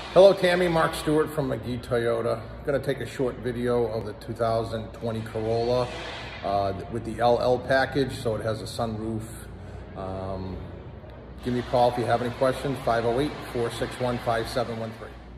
Hello Tammy, Mark Stewart from McGee Toyota. I'm going to take a short video of the 2020 Corolla with the LL package, so it has a sunroof. Give me a call if you have any questions, 508-461-5713.